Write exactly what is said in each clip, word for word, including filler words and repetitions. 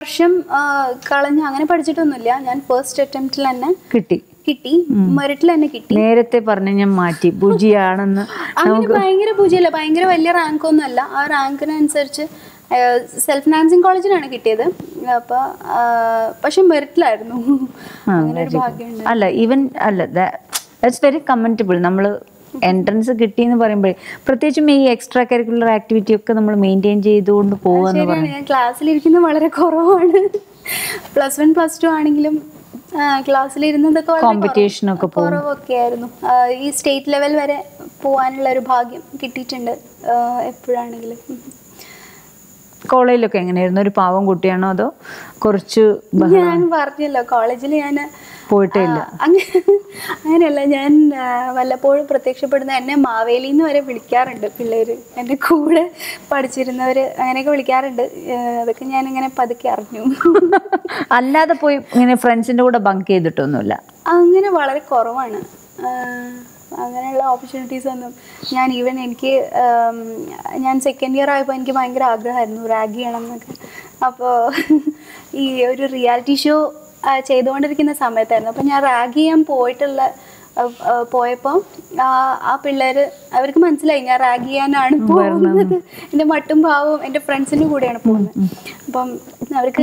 വർഷം കളഞ്ഞ് അങ്ങനെ പഠിച്ചിട്ടൊന്നുമില്ല. ഞാൻ ഫസ്റ്റ് അറ്റംപ്റ്റിൽ തന്നെ കിട്ടി കിട്ടി മെറിറ്റിൽ തന്നെ കിട്ടി. നേരത്തെ പറഞ്ഞ ഞാൻ മാറ്റി ഭുജിയാണെന്ന്. അങ്ങനെ ഭയങ്കര ഭുജിയല്ല, ഭയങ്കര വലിയ റാങ്ക് ഒന്നും അല്ല. ആ റാങ്കിനനുസരിച്ച് സെൽഫ് ഫിനാൻസിങ് കോളേജിലാണ് കിട്ടിയത്. അപ്പൊ പക്ഷെ മെറിറ്റിലായിരുന്നു. അങ്ങനെ ഒരു ഭാഗ്യമുണ്ട്. അല്ല ഈവൻ അല്ല ദാറ്റ്സ് വെരി കമന്റബിൾ. നമ്മള് എൻട്രൻസ് കിട്ടിയെന്ന് പറയുമ്പോഴേ പ്രത്യേകിച്ചും ഈ എക്സ്ട്രാ കരിക്കുലർ ആക്ടിവിറ്റി ഒക്കെ നമ്മൾ മെയിൻറ്റെയിൻ ചെയ്തുകൊണ്ട് പോവാന്ന് പറഞ്ഞു. ഞാൻ ക്ലാസ്സിലിരിക്കുന്നത് വളരെ കുറവാണ്. പ്ലസ് വൺ പ്ലസ് ടു ആണെങ്കിലും ക്ലാസ്സിലിരുന്നതൊക്കെ കോമ്പറ്റീഷൻ ഒക്കെ കുറവൊക്കെ ആയിരുന്നു. ഈ സ്റ്റേറ്റ് ലെവൽ വരെ പോകാനുള്ള ഒരു ഭാഗ്യം കിട്ടിയിട്ടുണ്ട് എപ്പോഴാണെങ്കിലും. കോളേജിലൊക്കെ എങ്ങനെയായിരുന്നു? ഒരു പാവം കുട്ടിയാണോ അതോ കുറച്ച്? ഞാൻ പറഞ്ഞല്ലോ കോളേജിൽ ഞാൻ പോയിട്ടേ ഇല്ല. അങ്ങനെയല്ല, ഞാൻ വല്ലപ്പോഴും പ്രത്യക്ഷപ്പെടുന്ന എന്നെ മാവേലിന്ന് വരെ വിളിക്കാറുണ്ട് പിള്ളേര്. എൻ്റെ കൂടെ പഠിച്ചിരുന്നവര് അങ്ങനെയൊക്കെ വിളിക്കാറുണ്ട്. അതൊക്കെ ഞാൻ ഇങ്ങനെ പതുക്കെ അറിഞ്ഞു. അല്ലാതെ പോയി ഇങ്ങനെ ഫ്രണ്ട്സിന്റെ കൂടെ ബങ്ക് ചെയ്തിട്ടൊന്നുമില്ല? അങ്ങനെ വളരെ കുറവാണ്. അങ്ങനെയുള്ള ഓപ്പർച്യൂണിറ്റീസ് ഒന്നും ഞാൻ ഈവൻ എനിക്ക് ഞാൻ സെക്കൻഡ് ഇയർ ആയപ്പോൾ എനിക്ക് ഭയങ്കര ആഗ്രഹമായിരുന്നു റാഗ് ചെയ്യണം എന്നൊക്കെ. അപ്പോൾ ഈ ഒരു റിയാലിറ്റി ഷോ ചെയ്തുകൊണ്ടിരിക്കുന്ന സമയത്തായിരുന്നു. അപ്പം ഞാൻ റാഗ് ചെയ്യാൻ പോയിട്ടുള്ള പോയപ്പോൾ ആ പിള്ളേർ അവർക്ക് മനസ്സിലായി ഞാൻ റാഗ് ചെയ്യാനാണ് പോകുന്നത്. എൻ്റെ മട്ടും ഭാവവും എൻ്റെ ഫ്രണ്ട്സിൻ്റെ കൂടെയാണ് പോകുന്നത്. അപ്പം അവർക്ക്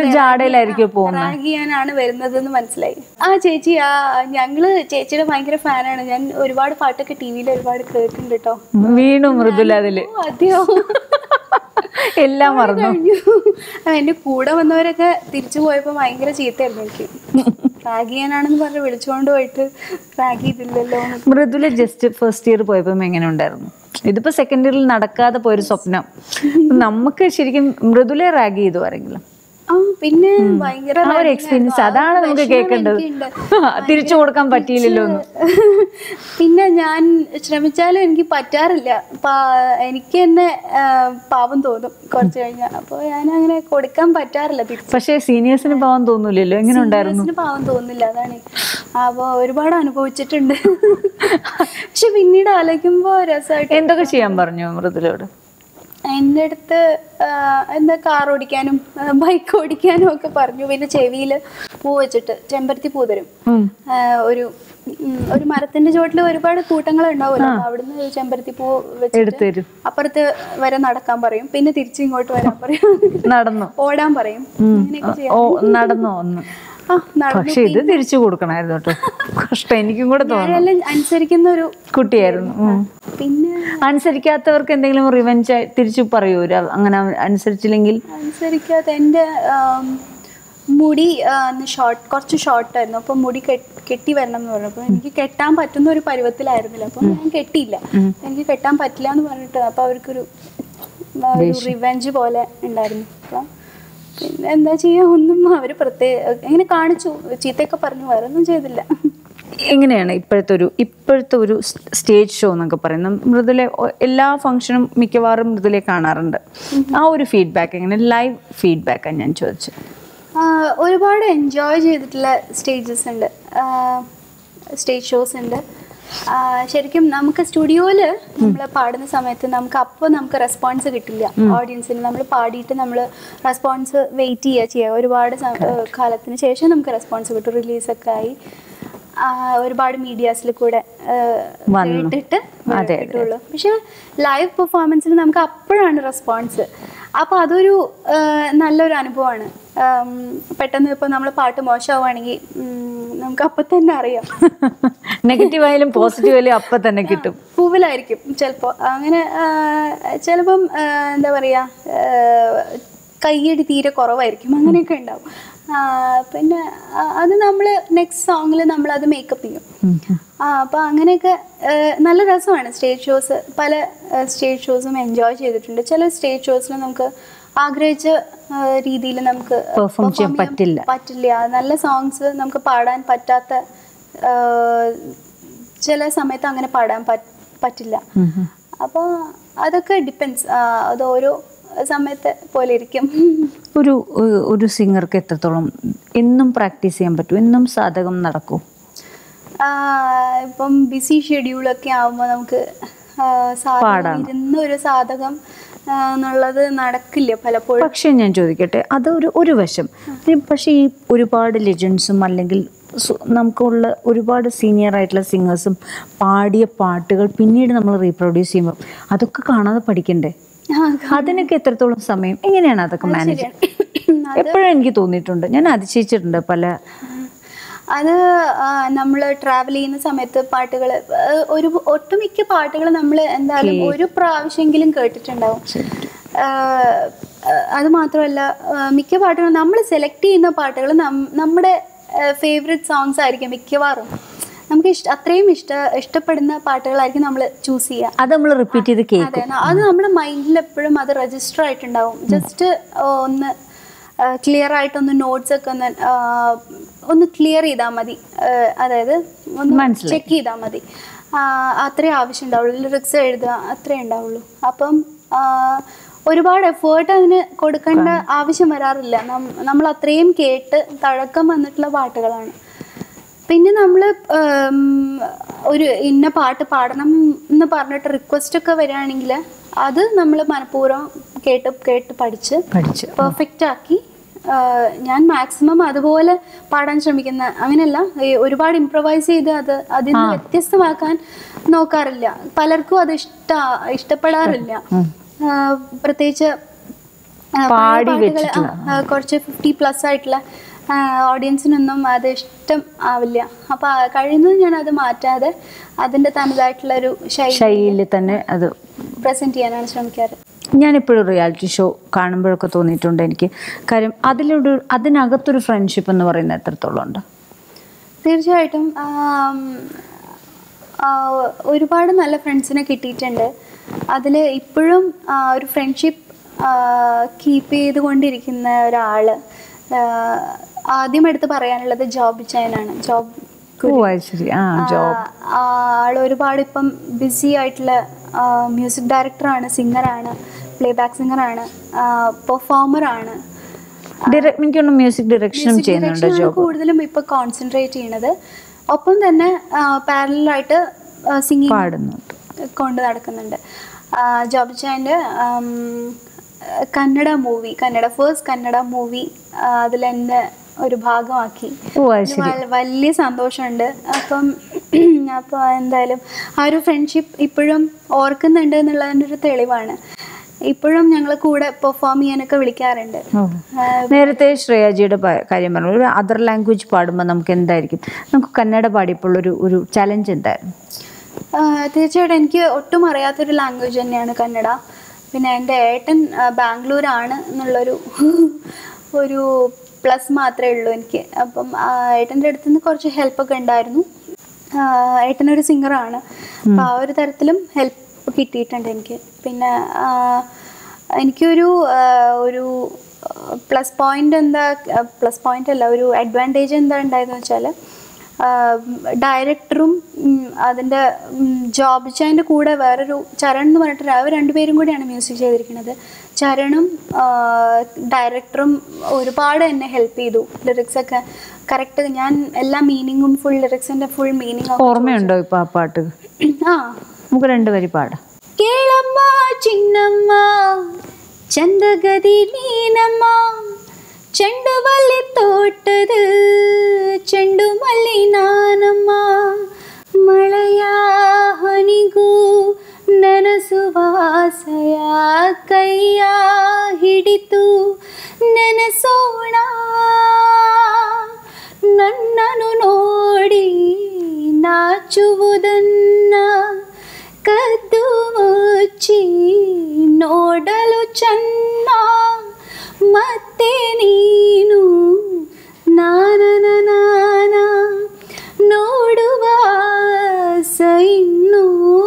റാഗ് ചെയ്യാനാണ് വരുന്നതെന്ന് മനസ്സിലായി. ആ ചേച്ചി ആ ഞങ്ങള് ചേച്ചിയുടെ ഭയങ്കര ഫാനാണ്. ഞാൻ ഒരുപാട് പാട്ടൊക്കെ ടി വിയിൽ ഒരുപാട് കേൾക്കുന്നുണ്ട് കേട്ടോ. വീണു മൃദുല അതില്. അതെയോ? എല്ലാം മറന്നു. എന്റെ കൂടെ വന്നവരൊക്കെ തിരിച്ചു പോയപ്പോ ഭയങ്കര ചീത്തയായിരുന്നു എനിക്ക്. റാഗ് ചെയ്യാനാണെന്ന് പറഞ്ഞ് വിളിച്ചുകൊണ്ട് പോയിട്ട് റാഗ് ചെയ്തില്ലല്ലോ. മൃദുല ജസ്റ്റ് ഫസ്റ്റ് ഇയർ പോയപ്പോ എങ്ങനെ ഉണ്ടായിരുന്നു? ഇതിപ്പോ സെക്കൻഡ് ഇയറിൽ നടക്കാതെ പോയൊരു സ്വപ്നം. നമുക്ക് ശരിക്കും മൃദുല റാഗ് ചെയ്തു ആരെങ്കിലും? പിന്നെ ഭയങ്കര എക്സ്പീരിയൻസ് അതാണ് നമുക്ക് കേൾക്കേണ്ടത്. തിരിച്ചു കൊടുക്കാൻ പറ്റിയില്ലല്ലോ. പിന്നെ ഞാൻ ശ്രമിച്ചാലും എനിക്ക് പറ്റാറില്ല. എനിക്ക് തന്നെ പാവം തോന്നും കുറച്ച് കഴിഞ്ഞാൽ. അപ്പൊ ഞാൻ അങ്ങനെ കൊടുക്കാൻ പറ്റാറില്ല. പക്ഷെ സീനിയേഴ്സിന് പാവം തോന്നൂലല്ലോ. എങ്ങനെ ഉണ്ടായിരുന്നു? പാവം തോന്നില്ല, അതാണ്. അപ്പൊ ഒരുപാട് അനുഭവിച്ചിട്ടുണ്ട്. പക്ഷെ പിന്നീട് ആലോചിക്കുമ്പോ രസമായിട്ട്. എന്തൊക്കെ ചെയ്യാൻ പറഞ്ഞു മൃദുലയോട്? എൻ്റെ അടുത്ത് എന്താ കാർ ഓടിക്കാനും ബൈക്ക് ഓടിക്കാനും ഒക്കെ പറഞ്ഞു. പിന്നെ ചെവിയിൽ പൂ വെച്ചിട്ട് ചെമ്പരത്തി പൂ തരും. ഒരു ഒരു മരത്തിന്റെ ചുവട്ടിൽ ഒരുപാട് കൂട്ടങ്ങൾ ഉണ്ടാവുമല്ലോ. അവിടുന്ന് ചെമ്പരത്തി പൂ വെച്ചിട്ട് അപ്പുറത്ത് വരെ നടക്കാൻ പറയും. പിന്നെ തിരിച്ചു ഇങ്ങോട്ട് വരാൻ പറയും. നടന്നു ഓടാൻ പറയും. നടന്നോ ഒന്ന്? പക്ഷെ ഇത് തിരിച്ചു കൊടുക്കണായിരുന്നു കേട്ടോ. കഷ്ടം. എനിക്കും കൂടെ തോന്നുന്നു. അനുസരിക്കുന്ന ഒരു കുട്ടിയായിരുന്നു. പിന്നെ അനുസരിക്കാത്തവർക്ക് എന്തെങ്കിലും റിവെഞ്ച് തിരിച്ചു പറയൂ അങ്ങനെ അനുസരിച്ചില്ലെങ്കിൽ? അനുസരിക്കാത്ത എൻ്റെ മുടി ഷോർട്ട് കുറച്ച് ഷോർട്ടായിരുന്നു. അപ്പോൾ മുടി കെട്ടി വരണം എന്ന് പറഞ്ഞു. അപ്പോൾ എനിക്ക് കെട്ടാൻ പറ്റുന്ന ഒരു പരുവത്തിലായിരുന്നില്ല. അപ്പോൾ ഞാൻ കെട്ടിയില്ല. എനിക്ക് കെട്ടാൻ പറ്റില്ല എന്ന് പറഞ്ഞിട്ട് അപ്പോൾ അവർക്കൊരു റിവെഞ്ച് പോലെ ഉണ്ടായിരുന്നു. അപ്പം പിന്നെ എന്താ ചെയ്യാ, ഒന്നും അവർ പ്രത്യേക എങ്ങനെ കാണിച്ചു, ചീത്തയൊക്കെ പറഞ്ഞു, വേറെ ഒന്നും ചെയ്തില്ല. എങ്ങനെയാണ് ഇപ്പോഴത്തെ ഒരു ഇപ്പോഴത്തെ ഒരു സ്റ്റേജ് ഷോ എന്നൊക്കെ പറയുന്നത്? മൃദുല എല്ലാ ഫംഗ്ഷനും മിക്കവാറും മൃദുലയെ കാണാറുണ്ട്. ആ ഒരു ഫീഡ്ബാക്ക് എങ്ങനെ? ലൈവ് ഫീഡ്ബാക്കാണ് ഞാൻ ചോദിച്ചത്. ഒരുപാട് എൻജോയ് ചെയ്തിട്ടുള്ള സ്റ്റേജസ് ഉണ്ട്, സ്റ്റേജ് ഷോസ് ഉണ്ട്. ശരിക്കും നമുക്ക് സ്റ്റുഡിയോയിൽ നമ്മൾ പാടുന്ന സമയത്ത് നമുക്ക് അപ്പോൾ നമുക്ക് റെസ്പോൺസ് കിട്ടില്ല. ഓഡിയൻസിന് നമ്മൾ പാടിയിട്ട് നമ്മൾ റെസ്പോൺസ് വെയിറ്റ് ചെയ്യുക ചെയ്യുക ഒരുപാട് കാലത്തിന് ശേഷം നമുക്ക് റെസ്പോൺസ് കിട്ടും. റിലീസൊക്കെ ആയി ഒരുപാട് മീഡിയാസിൽ കൂടെ കേട്ടിട്ട് കിട്ടുള്ളൂ. പക്ഷെ ലൈവ് പെർഫോമൻസിൽ നമുക്ക് അപ്പോഴാണ് റെസ്പോൺസ്. അപ്പോൾ അതൊരു നല്ലൊരു അനുഭവമാണ്. പെട്ടെന്ന് ഇപ്പോൾ നമ്മൾ പാട്ട് മോശമാവുകയാണെങ്കിൽ നമുക്ക് അപ്പം തന്നെ അറിയാം. നെഗറ്റീവ് ആയാലും പോസിറ്റീവ് ആയാലും അപ്പം തന്നെ കിട്ടും. പൂവിലായിരിക്കും ചിലപ്പോൾ. അങ്ങനെ ചിലപ്പം എന്താ പറയുക, കയ്യടി തീരെ കുറവായിരിക്കും, അങ്ങനെയൊക്കെ ഉണ്ടാവും. പിന്നെ അത് നമ്മൾ നെക്സ്റ്റ് സോങ്ങിൽ നമ്മളത് മേക്കപ്പ് ചെയ്യും. ആ അപ്പോൾ അങ്ങനെയൊക്കെ നല്ല രസമാണ് സ്റ്റേജ് ഷോസ്. പല സ്റ്റേജ് ഷോസും എൻജോയ് ചെയ്തിട്ടുണ്ട്. ചില സ്റ്റേജ് ഷോസിൽ നമുക്ക് ആഗ്രഹിച്ച രീതിയിൽ നമുക്ക് പെർഫോം ചെയ്യാൻ പറ്റില്ല പറ്റില്ല നല്ല സോങ്സ് നമുക്ക് പാടാൻ പറ്റാത്ത ചില സമയത്ത് അങ്ങനെ പാടാൻ പറ്റില്ല. അപ്പോൾ അതൊക്കെ ഡിപ്പെൻസ്. അത് ഓരോ സമയത്തെ പോലെ ഇരിക്കും. ഒരു ഒരു സിംഗർക്ക് എത്രത്തോളം എന്നും പ്രാക്ടീസ് ചെയ്യാൻ പറ്റും? എന്നും സാധകം നടക്കും? ഇപ്പം ബിസി ഷെഡ്യൂളൊക്കെ ആകുമ്പോൾ നമുക്ക് സാധകം ഇരുന്ന് ഒരു സാധകം എന്നുള്ളത് നടക്കില്ല പലപ്പോഴും. പക്ഷെ ഞാൻ ചോദിക്കട്ടെ, അത് ഒരു ഒരു വശം. പക്ഷേ ഈ ഒരുപാട് ലെജൻസും അല്ലെങ്കിൽ നമുക്കുള്ള ഒരുപാട് സീനിയർ ആയിട്ടുള്ള സിംഗേഴ്സും പാടിയ പാട്ടുകൾ പിന്നീട് നമ്മൾ റീപ്രൊഡ്യൂസ് ചെയ്യുമ്പോൾ അതൊക്കെ കാണാതെ പഠിക്കണ്ടേ? അതിനൊക്കെ എത്രത്തോളം സമയം, എങ്ങനെയാണ് അതൊക്കെ മാനേജ്? എപ്പോഴും എനിക്ക് തോന്നിയിട്ടുണ്ട്, ഞാൻ അതിശയിച്ചിട്ടുണ്ട് പല. അത് നമ്മൾ ട്രാവൽ ചെയ്യുന്ന സമയത്ത് പാട്ടുകൾ, ഒരു ഒട്ടുമിക്ക പാട്ടുകൾ നമ്മൾ എന്തായാലും ഒരു പ്രാവശ്യമെങ്കിലും കേട്ടിട്ടുണ്ടാവും. അത് മാത്രമല്ല, മിക്ക പാട്ടുകൾ നമ്മൾ സെലക്ട് ചെയ്യുന്ന പാട്ടുകൾ നമ്മുടെ ഫേവറേറ്റ് സോങ്സ് ആയിരിക്കും മിക്കവാറും. നമുക്ക് ഇഷ്ട അത്രയും ഇഷ്ട ഇഷ്ടപ്പെടുന്ന പാട്ടുകളായിരിക്കും നമ്മൾ ചൂസ് ചെയ്യുക. അത് നമ്മൾ റിപ്പീറ്റ് ചെയ്ത് കേൾക്കും. അതെ, അത് നമ്മുടെ മൈൻഡിൽ എപ്പോഴും അത് രജിസ്റ്റർ ആയിട്ടുണ്ടാവും. ജസ്റ്റ് ഒന്ന് ക്ലിയർ ആയിട്ടൊന്ന് നോട്ട്സ് ഒക്കെ ഒന്ന് ഒന്ന് ക്ലിയർ ചെയ്താൽ മതി, അതായത് ഒന്ന് ചെക്ക് ചെയ്താൽ മതി. അത്രേ ആവശ്യം ഉണ്ടാവുള്ളൂ. ലിറിക്സ് എഴുതുക അത്രേ ഉണ്ടാവുള്ളൂ. അപ്പം ഒരുപാട് എഫേർട്ട് അതിന് കൊടുക്കേണ്ട ആവശ്യം വരാറില്ല. നമ്മൾ അത്രയും കേട്ട് തഴക്കം വന്നിട്ടുള്ള പാട്ടുകളാണ്. പിന്നെ നമ്മൾ ഒരു ഇന്ന പാട്ട് പാടണം എന്ന് പറഞ്ഞിട്ട് റിക്വസ്റ്റ് ഒക്കെ വരികയാണെങ്കിൽ അത് നമ്മൾ മനഃപൂർവ്വം കേട്ട് കേട്ട് പഠിച്ച് പഠിച്ച് പെർഫെക്റ്റ് ആക്കി ഞാൻ മാക്സിമം അതുപോലെ പാടാൻ ശ്രമിക്കുന്ന, അങ്ങനെയല്ല ഒരുപാട് ഇംപ്രവൈസ് ചെയ്ത് അത് അതിൽ നിന്ന് വ്യത്യസ്തമാക്കാൻ നോക്കാറില്ല. പലർക്കും അത് ഇഷ്ട ഇഷ്ടപ്പെടാറില്ല. പ്രത്യേകിച്ച് കുറച്ച് ഫിഫ്റ്റി പ്ലസ് ആയിട്ടുള്ള ഓഡിയൻസിനൊന്നും അത് ഇഷ്ടം ആവില്ല. അപ്പൊ കഴിയുന്നത് ഞാൻ അത് മാറ്റാതെ അതിന്റെ തനതായിട്ടുള്ള ഒരു ശൈലിയിൽ തന്നെ അത് പ്രസന്റ് ചെയ്യാനാണ് ശ്രമിക്കാറ്. ഞാനിപ്പോഴും റിയാലിറ്റി ഷോ കാണുമ്പോഴൊക്കെ തോന്നിയിട്ടുണ്ട് എനിക്ക്. കാര്യം അതിലൊരു അതിനകത്തൊരു ഫ്രണ്ട്ഷിപ്പ് എന്ന് പറയുന്നത് എത്രത്തോളം ഉണ്ട്? തീർച്ചയായിട്ടും ഒരുപാട് നല്ല ഫ്രണ്ട്സിനെ കിട്ടിയിട്ടുണ്ട്. അതിൽ ഇപ്പോഴും ഒരു ഫ്രണ്ട്ഷിപ്പ് കീപ്പ് ചെയ്തുകൊണ്ടിരിക്കുന്ന ഒരാൾ ആദ്യം എടുത്ത് പറയാനുള്ളത് ജോബ് ചൈനാണ്. ജോബ് ആൾ ഒരുപാട് ഇപ്പം ബിസി ആയിട്ടുള്ള മ്യൂസിക് ഡയറക്ടറാണ്, സിംഗറാണ്, പ്ലേ ബാക്ക് സിംഗറാണ്, പെർഫോമറാണ്. മ്യൂസിക് ഡയറക്ഷൻ കൂടുതലും ഇപ്പൊ കോൺസെൻട്രേറ്റ് ചെയ്യണത്. ഒപ്പം തന്നെ പാരലായിട്ട് സിംഗിങ് കൊണ്ട് നടക്കുന്നുണ്ട്. ജോബ് ചൈൻ്റെ Kannada movie, Kannada first Kannada movie അതിൽ എന്നെ ഒരു ഭാഗമാക്കി. വലിയ സന്തോഷമുണ്ട്. അപ്പം അപ്പോൾ എന്തായാലും ആ ഒരു ഫ്രണ്ട്ഷിപ്പ് ഇപ്പോഴും ഓർക്കുന്നുണ്ട് എന്നുള്ളതിൻ്റെ ഒരു തെളിവാണ്. ഇപ്പോഴും ഞങ്ങൾ കൂടെ പെർഫോം ചെയ്യാനൊക്കെ വിളിക്കാറുണ്ട്. നേരത്തെ ശ്രേയാജിയുടെ കാര്യം പറഞ്ഞു, ഒരു അതർ ലാംഗ്വേജ് പാടുമ്പോൾ നമുക്ക് എന്തായിരിക്കും, നമുക്ക് കന്നഡ പാടിയപ്പോൾ ഒരു ഒരു ചലഞ്ച് എന്തായിരുന്നു? തീർച്ചയായിട്ടും എനിക്ക് ഒട്ടും അറിയാത്തൊരു ലാംഗ്വേജ് തന്നെയാണ് കന്നഡ. പിന്നെ എൻ്റെ ഏട്ടൻ ബാംഗ്ലൂരാണ് എന്നുള്ളൊരു ഒരു പ്ലസ് മാത്രമേ ഉള്ളൂ എനിക്ക്. അപ്പം ഏട്ടൻ്റെ അടുത്ത് നിന്ന് കുറച്ച് ഹെൽപ്പൊക്കെ ഉണ്ടായിരുന്നു. ഏട്ടനൊരു സിംഗറാണ്, അപ്പം ആ ഒരു തരത്തിലും ഹെൽപ്പ് കിട്ടിയിട്ടുണ്ട് എനിക്ക്. പിന്നെ എനിക്കൊരു ഒരു പ്ലസ് പോയിൻ്റ് എന്താ, പ്ലസ് പോയിൻ്റ് അല്ല, ഒരു അഡ്വാൻറ്റേജ് എന്താ ഉണ്ടായതെന്ന് വെച്ചാൽ ഡയറക്ടറും അതിൻ്റെ ജോബ് ചൈൻ്റെ കൂടെ വേറൊരു ചരൺ എന്ന് പറഞ്ഞിട്ട് അവർ രണ്ടുപേരും കൂടിയാണ് മ്യൂസിക് ചെയ്തിരിക്കുന്നത്. ചരണും ഡയറക്ടറും ഒരുപാട് എന്നെ ഹെൽപ്പ് ചെയ്തു. ലിറിക്സൊക്കെ കറക്റ്റ്, ഞാൻ എല്ലാ മീനിങ്ങും ഫുൾ ലിറിക്സിൻ്റെ ഫുൾ മീനിങ് ഓർമ്മയുണ്ടോ ഇപ്പോൾ ആ പാട്ട്? ആ, നമുക്ക് രണ്ടുപേരും പാടാം. കേളമ്മ ചിന്നമ്മ ചന്തഗതി നീനമ്മ ചെണ്ടുമല്ലി തോട്ടത് ಚೆಂಡುಮಲ್ಲಿ ನಾನಮ್ಮ ಮಳೆಯ ಹನಿಗೂ ನೆನಸುವಾಸಯ ಕೈಯ ಹಿಡಿತು ನೆನೆಸೋಣ ನನ್ನನು ನೋಡಿ ನಾಚುವುದನ್ನ ಕದ್ದು ಮುಚ್ಚಿ ನೋಡಲು ಚೆನ್ನ ಮತ್ತೆ ನೀನು ನಾನನ ನಾನ ನೋಡುವ ಸೈನು.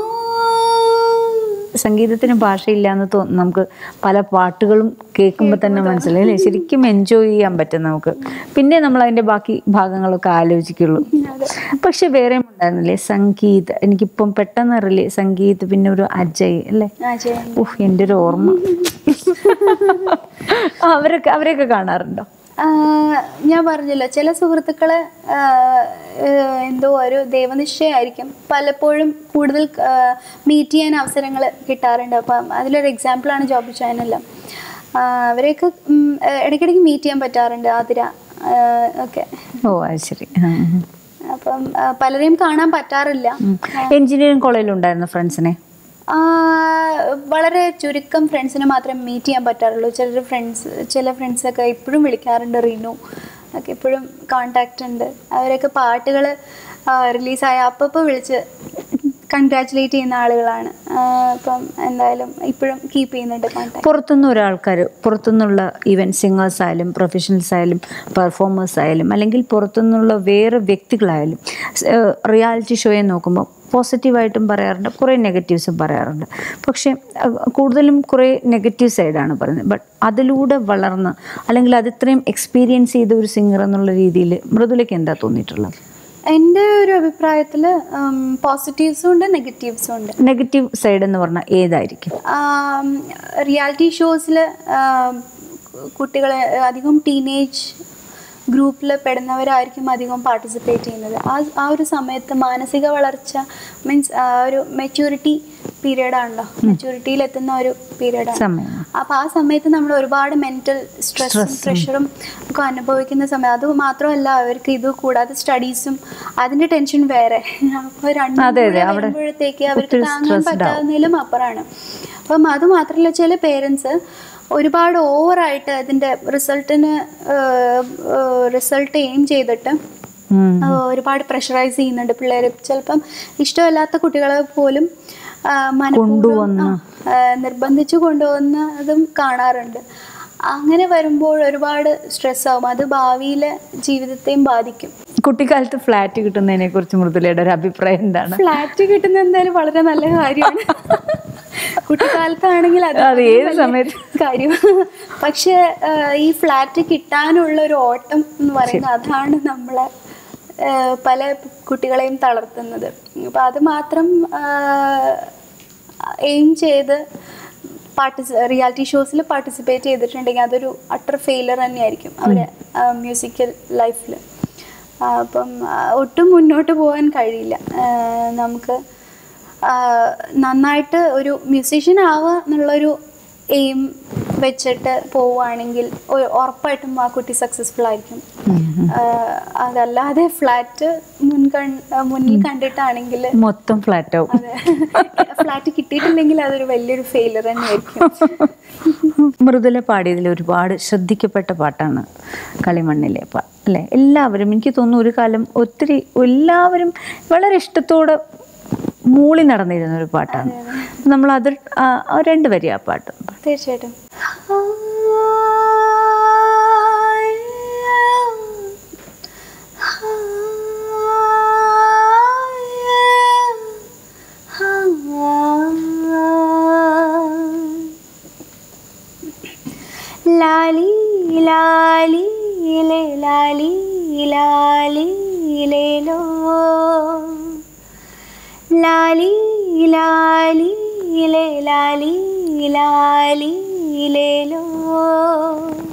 സംഗീതത്തിന് ഭാഷയില്ലാന്ന് തോന്നും നമുക്ക്. പല പാട്ടുകളും കേൾക്കുമ്പോൾ തന്നെ മനസ്സിലായി അല്ലേ, ശരിക്കും എൻജോയ് ചെയ്യാൻ പറ്റും നമുക്ക്. പിന്നെ നമ്മൾ അതിൻ്റെ ബാക്കി ഭാഗങ്ങളൊക്കെ ആലോചിക്കുള്ളൂ. പക്ഷെ വേറെ ഉണ്ടായിരുന്നില്ലേ സംഗീത്? എനിക്കിപ്പം പെട്ടെന്ന് അറിയില്ലേ സംഗീത്, പിന്നെ ഒരു അജയ് അല്ലേ, ഓഹ് എൻ്റെ ഒരു ഓർമ്മ. അവരൊക്കെ അവരെയൊക്കെ കാണാറുണ്ടോ? ഞാൻ പറഞ്ഞല്ലോ, ചില സുഹൃത്തുക്കൾ എന്തോ ഒരു ദൈവനിശ്ചയമായിരിക്കും, പലപ്പോഴും കൂടുതൽ മീറ്റ് ചെയ്യാൻ അവസരങ്ങൾ കിട്ടാറുണ്ട്. അപ്പം അതിലൊരു എക്സാമ്പിളാണ് ജോബി ചാനലെല്ലാം. അവരെയൊക്കെ ഇടയ്ക്കിടയ്ക്ക് മീറ്റ് ചെയ്യാൻ പറ്റാറുണ്ട്, ആതിര ഒക്കെ. ഓ അത് ശരി. അപ്പം പലരെയും കാണാൻ പറ്റാറില്ല. എഞ്ചിനീയറിംഗ് കോളേജിലുണ്ടായിരുന്ന ഫ്രണ്ട്സിനെ വളരെ ചുരുക്കം ഫ്രണ്ട്സിനെ മാത്രമേ മീറ്റ് ചെയ്യാൻ പറ്റാറുള്ളൂ. ചിലർ ഫ്രണ്ട്സ് ചില ഫ്രണ്ട്സൊക്കെ ഇപ്പോഴും വിളിക്കാറുണ്ട്, റീനു ഒക്കെ ഇപ്പോഴും കോണ്ടാക്റ്റ് ഉണ്ട്. അവരൊക്കെ പാട്ടുകൾ റിലീസായ അപ്പോൾ വിളിച്ച് കൺഗ്രാറ്റുലേറ്റ് ചെയ്യുന്ന ആളുകളാണ്. അപ്പം എന്തായാലും ഇപ്പോഴും കീപ്പ് ചെയ്യുന്നുണ്ട് കോണ്ടാക്ട്. പുറത്തുനിന്ന് ഒരാൾക്കാർ, പുറത്തുനിന്നുള്ള ഈവൻ സിംഗേഴ്സ് ആയാലും പ്രൊഫഷണൽസ് ആയാലും പെർഫോമേഴ്സ് ആയാലും അല്ലെങ്കിൽ പുറത്തുനിന്നുള്ള വേറെ വ്യക്തികളായാലും റിയാലിറ്റി ഷോയെ നോക്കുമ്പോൾ പോസിറ്റീവായിട്ടും പറയാറുണ്ട്, കുറേ നെഗറ്റീവ്സും പറയാറുണ്ട്. പക്ഷേ കൂടുതലും കുറേ നെഗറ്റീവ് സൈഡാണ് പറയുന്നത്. ബട്ട് അതിലൂടെ വളർന്ന് അല്ലെങ്കിൽ അത് ഇത്രയും എക്സ്പീരിയൻസ് ചെയ്ത ഒരു സിംഗർ എന്നുള്ള രീതിയിൽ മൃദുലയ്ക്ക് എന്താ തോന്നിയിട്ടുള്ളത്? എൻ്റെ ഒരു അഭിപ്രായത്തിൽ പോസിറ്റീവ്സും ഉണ്ട് നെഗറ്റീവ്സും ഉണ്ട്. നെഗറ്റീവ് സൈഡ് എന്ന് പറഞ്ഞാൽ ഏതായിരിക്കും? റിയാലിറ്റി ഷോസിൽ കുട്ടികളെ അധികം ടീനേജ് ഗ്രൂപ്പിൽ പെടുന്നവരായിരിക്കും അധികം പാർട്ടിസിപ്പേറ്റ് ചെയ്യുന്നത്. ആ ആ ഒരു സമയത്ത് മാനസിക വളർച്ച മീൻസ് ഒരു മെച്യൂരിറ്റി പീരീഡാണല്ലോ, മെച്യൂരിറ്റിയിലെത്തുന്ന ഒരു പീരീഡാണ്. അപ്പോൾ ആ സമയത്ത് നമ്മൾ ഒരുപാട് മെൻ്റൽ സ്ട്രെസ്സും പ്രഷറും ഒക്കെ അനുഭവിക്കുന്ന സമയം. അത് മാത്രമല്ല, അവർക്ക് ഇത് കൂടാതെ സ്റ്റഡീസും അതിൻ്റെ ടെൻഷൻ വേറെ. അപ്പോൾ രണ്ടും വരുമ്പോഴത്തേക്ക് അവർക്ക് താങ്ങാൻ പറ്റാവുന്നതിലും അപ്പുറമാണ്. അപ്പം അത് മാത്രമല്ല, ചില പേരൻസ് ഒരുപാട് ഓവറായിട്ട് അതിൻ്റെ റിസൾട്ടിന് റിസൾട്ട് എയിം ചെയ്തിട്ട് ഒരുപാട് പ്രഷറൈസ് ചെയ്യുന്നുണ്ട് പിള്ളേർ. ചിലപ്പം ഇഷ്ടമല്ലാത്ത കുട്ടികളെ പോലും മനഃപൂർവ്വം നിർബന്ധിച്ചു കൊണ്ടുപോകുന്നതും കാണാറുണ്ട്. അങ്ങനെ വരുമ്പോൾ ഒരുപാട് സ്ട്രെസ്സാവും. അത് ഭാവിയിലെ ജീവിതത്തെയും ബാധിക്കും. കുട്ടിക്കാലത്ത് ഫ്ലാറ്റ് കിട്ടുന്നതിനെ കുറിച്ച് മൃദുലയുടെ ഒരു അഭിപ്രായം എന്താണ്? ഫ്ലാറ്റ് കിട്ടുന്നത് എന്തായാലും വളരെ നല്ല കാര്യമാണ്. കുട്ടിക്കാലത്താണെങ്കിൽ അത് ഏത് സമയത്ത് കാര്യം. പക്ഷെ ഈ ഫ്ലാറ്റ് കിട്ടാനുള്ള ഒരു ഓട്ടം എന്ന് പറയുന്നത് അതാണ് നമ്മളെ പല കുട്ടികളെയും തളർത്തുന്നത്. അപ്പം അത് മാത്രം എയിം ചെയ്ത് പാർട്ടിസി റിയാലിറ്റി ഷോസിൽ പാർട്ടിസിപ്പേറ്റ് ചെയ്തിട്ടുണ്ടെങ്കിൽ അതൊരു അട്ടർ ഫെയിലർ തന്നെയായിരിക്കും അവരെ മ്യൂസിക്കൽ ലൈഫിൽ. അപ്പം ഒട്ടും മുന്നോട്ട് പോകാൻ കഴിയില്ല. നമുക്ക് നന്നായിട്ട് ഒരു മ്യൂസീഷ്യൻ ആവുക എന്നുള്ളൊരു എയിം വെച്ചിട്ട് പോവുകയാണെങ്കിൽ ഉറപ്പായിട്ടും ആ കുട്ടി സക്സസ്ഫുൾ ആയിരിക്കും. അതല്ലാതെ ഫ്ലാറ്റ് മുൻകൺ മുന്നിൽ കണ്ടിട്ടാണെങ്കിൽ മൊത്തം ഫ്ലാറ്റ് ആവും. അതെ, ഫ്ലാറ്റ് കിട്ടിയിട്ടില്ലെങ്കിൽ അതൊരു വലിയൊരു ഫെയിലർ തന്നെയായിരിക്കും. മൃദുല പാടിയതിൽ ഒരുപാട് ശ്രദ്ധിക്കപ്പെട്ട പാട്ടാണ് കളിമണ്ണിലെ പാട്ട് അല്ലേ? എല്ലാവരും എനിക്ക് തോന്നുന്നു ഒരു കാലം ഒത്തിരി എല്ലാവരും വളരെ ഇഷ്ടത്തോടെ മൂളി നടന്നിരുന്ന ഒരു പാട്ടാണ്. നമ്മൾ അത് രണ്ട് വരി ആ പാട്ട്. തീർച്ചയായിട്ടും. ലാലി ലാലി ലേ ലാലി ലാലി ലേലോ ലാലി ലാലി ലേ ലാലി ലാലി ലേലോ